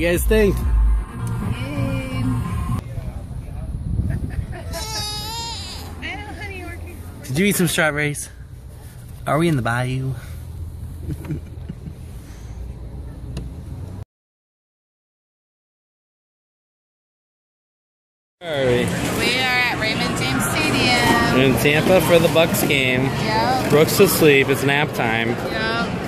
you guys think? Did you eat some strawberries? Are we in the bayou? We are at Raymond James Stadium. We're in Tampa for the Bucks game. Yep. Brooks asleep. It's nap time. Yep.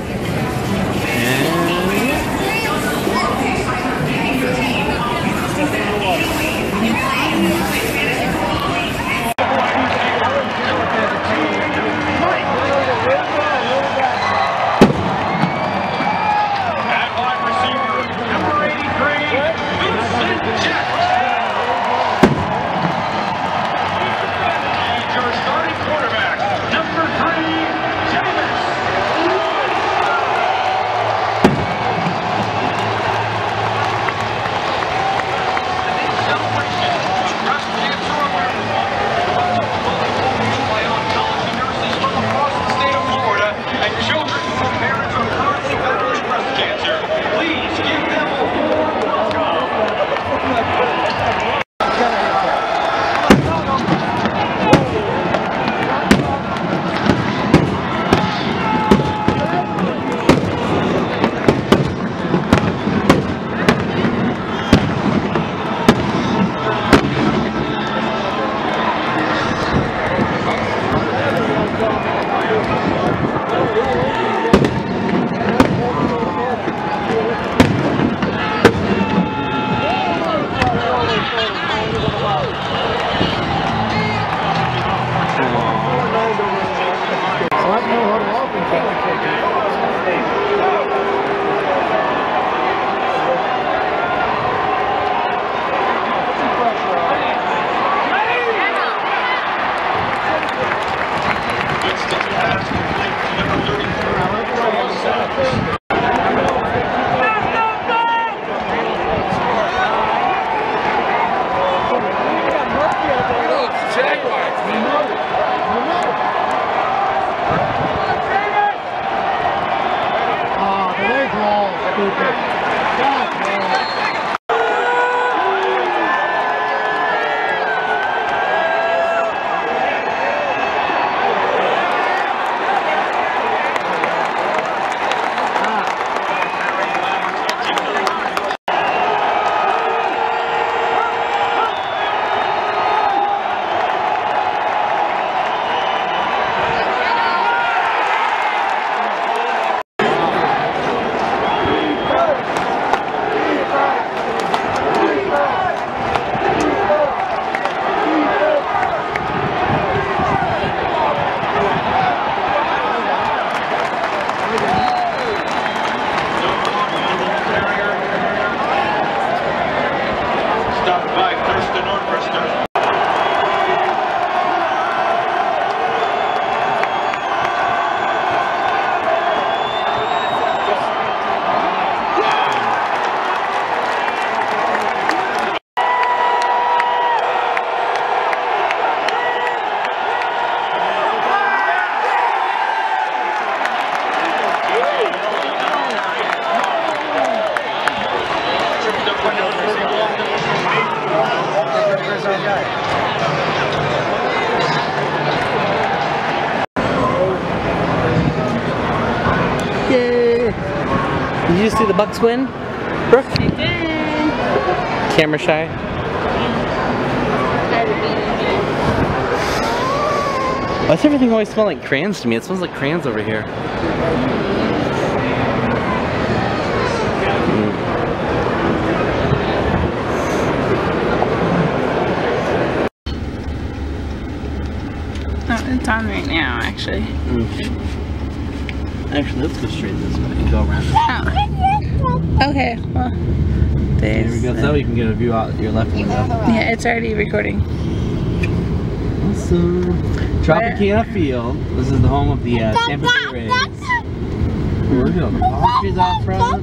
Did you see the Bucks win, Brooke? I did. Camera shy. Why does everything always smell like crayons to me? It smells like crayons over here. Oh, it's on right now, actually. Actually, let's go straight this way and go around. Oh. Okay, well, There we go. So you can get a view out your left window. Yeah, it's already recording. Awesome. Tropicana Field. This is the home of the Tampa Bay Rays. Look at all the palm trees out front.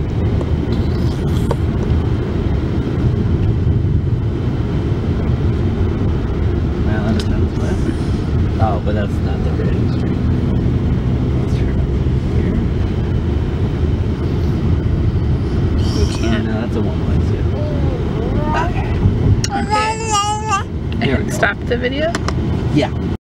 Well, that depends what. Oh, but that's not the Rays Street. Let's turn up here. You can't. No, that's a the one place, yeah. Okay. Here we go. Stop the video? Yeah.